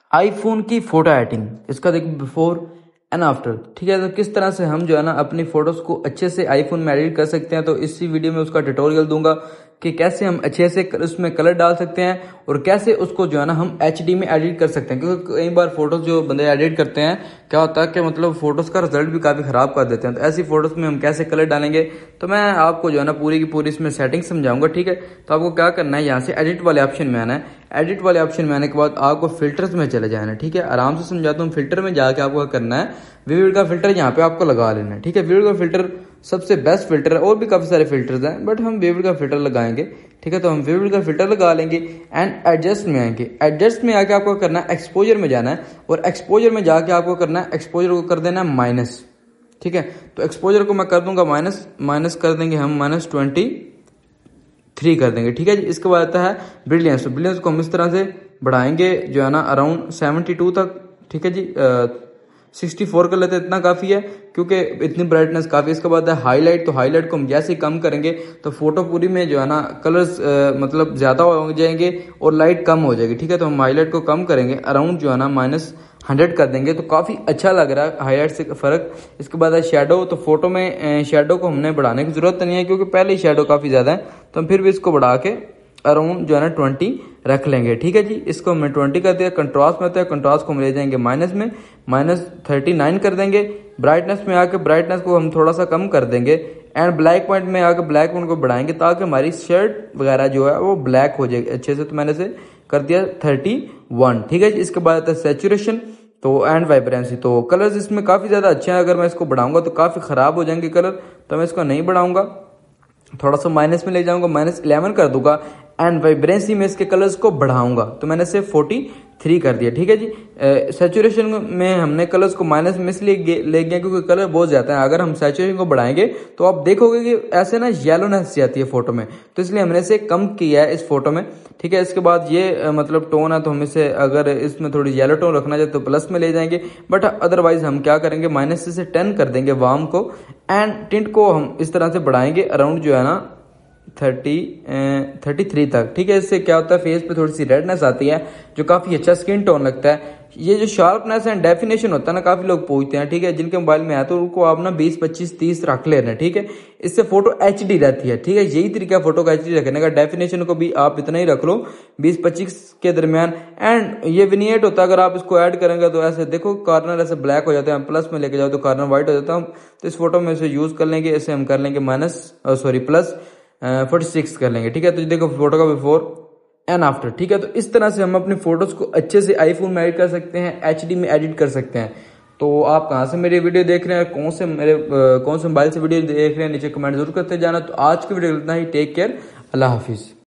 IPhone की photo editing, इसका देखो बिफोर एंड आफ्टर। ठीक है, तो किस तरह से हम जो है ना अपनी फोटोज को अच्छे से आईफोन में एडिट कर सकते हैं, तो इसी वीडियो में उसका ट्यूटोरियल दूंगा कि कैसे हम अच्छे से उसमें कलर डाल सकते हैं और कैसे उसको जो है ना हम एचडी में एडिट कर सकते हैं। क्योंकि कई बार फोटोज जो बंदे एडिट करते हैं, क्या होता है कि मतलब फोटोज का रिजल्ट भी काफी खराब कर देते हैं। तो ऐसी फोटोज में हम कैसे कलर डालेंगे, तो मैं आपको जो है ना पूरी की पूरी इसमें सेटिंग समझाऊंगा। ठीक है, तो आपको क्या करना है, यहाँ से एडिट वाले ऑप्शन में आना है। एडिट वाले ऑप्शन में आने के बाद आपको फिल्टर्स में चले जाना है। ठीक है, आराम से समझाता हूँ। फिल्टर में जाके आपको क्या करना है, विविड का फिल्टर यहाँ पे आपको लगा लेना है। ठीक है, विविड का फिल्टर सबसे बेस्ट फिल्टर है, और भी काफी सारे फिल्टर्स हैं, बट हम विविड का फिल्टर लगाएंगे। ठीक है, तो हम विविड का फिल्टर लगा लेंगे एंड एडजस्ट में आएंगे। एडजस्ट में आके आपको करना है एक्सपोजर में जाना है, और एक्सपोजर में जाके आपको करना है, एक्सपोजर को कर देना है माइनस। ठीक है, तो एक्सपोजर को मैं कर दूंगा माइनस कर देंगे हम -23 कर देंगे। ठीक है जी, इसके बाद आता है ब्रिलियंस। तो ब्रिलियंस को हम इस तरह से बढ़ाएंगे जो है ना अराउंड 72 तक। ठीक है जी, 64 कर लेते हैं, इतना काफी है क्योंकि इतनी ब्राइटनेस काफी। इसके बाद है हाईलाइट। तो हाईलाइट को हम जैसे ही कम करेंगे तो फोटो पूरी में जो है ना कलर्स मतलब ज्यादा हो जाएंगे और लाइट कम हो जाएगी। ठीक है, तो हम हाईलाइट को कम करेंगे, अराउंड जो है ना -100 कर देंगे, तो काफी अच्छा लग रहा है हाईलाइट से फर्क। इसके बाद है शेडो। तो फोटो में शेडो को हमने बढ़ाने की जरूरत नहीं है क्योंकि पहले ही शेडो काफी ज्यादा है, तो हम फिर भी इसको बढ़ा के अराउंड जो है ना 20 रख लेंगे। ठीक है जी, इसको हमने 20 कर दिया। कंट्रास्ट में होता है, कंट्रास्ट को हम ले जाएंगे माइनस में, -39 कर देंगे। ब्राइटनेस में आके ब्राइटनेस को हम थोड़ा सा कम कर देंगे एंड ब्लैक पॉइंट में आके ब्लैक पॉइंट को बढ़ाएंगे ताकि हमारी शर्ट वगैरह जो है वो ब्लैक हो जाएगी अच्छे से। तो मैंने से कर दिया 31। ठीक है जी, इसके बाद आता है सैचुरेशन तो एंड वाइब्रेंसी। तो कलर्स इसमें काफी ज्यादा अच्छे हैं, अगर मैं इसको बढ़ाऊंगा तो काफी खराब हो जाएंगे कलर, तो मैं इसको नहीं बढ़ाऊंगा, थोड़ा सा माइनस में ले जाऊंगा, -11 कर दूंगा एंड वाइब्रेंसी में इसके कलर्स को बढ़ाऊंगा, तो मैंने से 43 कर दिया। ठीक है जी, सैचुरेशन में हमने कलर्स को माइनस में इसलिए ले गया क्योंकि कलर बहुत ज्यादा है। अगर हम सैचुरेशन को बढ़ाएंगे तो आप देखोगे कि ऐसे ना येलोनेस आती है फोटो में, तो इसलिए हमने इसे कम किया है इस फोटो में। ठीक है, इसके बाद ये मतलब टोन है, तो हम इसे अगर इसमें थोड़ी येलो टोन रखना चाहे तो प्लस में ले जाएंगे, बट अदरवाइज हम क्या करेंगे, -10 कर देंगे वार्म को एंड टिंट को हम इस तरह से बढ़ाएंगे अराउंड जो है ना 33 तक। ठीक है, इससे क्या होता है, फेस पे थोड़ी सी रेडनेस आती है जो काफी अच्छा स्किन टोन लगता है। ये जो शार्पनेस एंड डेफिनेशन होता है ना, काफी लोग पूछते हैं। ठीक है, जिनके मोबाइल में है तो उनको आप ना 20, 25, 30 रख लेना। ठीक है, इससे फोटो एचडी रहती है। ठीक है, यही तरीका फोटो का एचडी रखने का। डेफिनेशन को भी आप इतना ही रख लो 20-25 के दरमियान। एंड ये विनिएट होता है, अगर आप इसको ऐड करेंगे तो ऐसे देखो कॉर्नर ऐसे ब्लैक हो जाते हैं, प्लस में लेके जाओ तो कॉर्नर व्हाइट हो जाता है। तो इस फोटो में इसे यूज कर लेंगे, इसे हम कर लेंगे +46 कर लेंगे। ठीक है, तो देखो फोटो का बिफोर एंड आफ्टर। ठीक है, तो इस तरह से हम अपनी फोटोज को अच्छे से आईफोन में एडिट कर सकते हैं, एचडी में एडिट कर सकते हैं। तो आप कहाँ से मेरी वीडियो देख रहे हैं, कौन से मोबाइल से वीडियो देख रहे हैं, नीचे कमेंट जरूर करते जाना। तो आज की वीडियो इतना ही। टेक केयर, अल्लाह हाफिज।